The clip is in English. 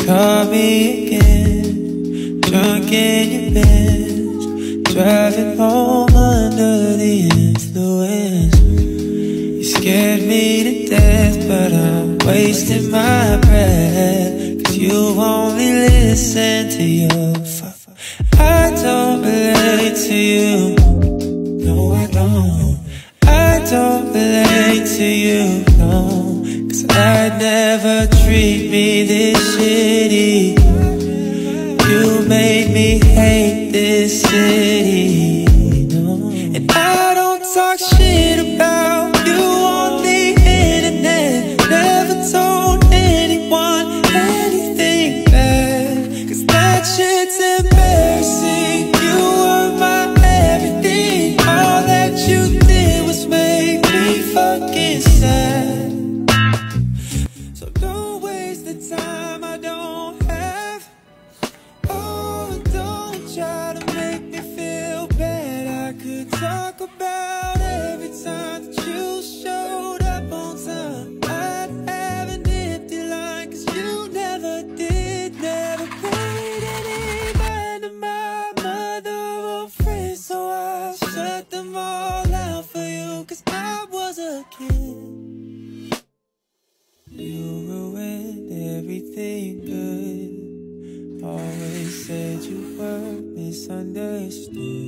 Call me again, drunk in your Benz, driving home under the influence. You scared me to death, but I'm wasting my breath, 'cause you only listen to your fuck. I don't relate to you, no I don't. I don't relate to you, no, 'cause I'd never treat me this shitty. You made me hate this city, no. And I don't talk shit about you on the internet, never told anyone anything bad, 'cause that shit's embarrassing. You were my everything, all that you did was make me fucking sad. So don't waste the time I don't have. Oh, don't try to make me feel bad. I could talk about every time that you showed up on time. I'd have an empty line, 'cause you never did, never paid any mind to my mother or friends. So I shut them all out for you, 'cause I was a kid. You ruined everything good. Always said you were misunderstood.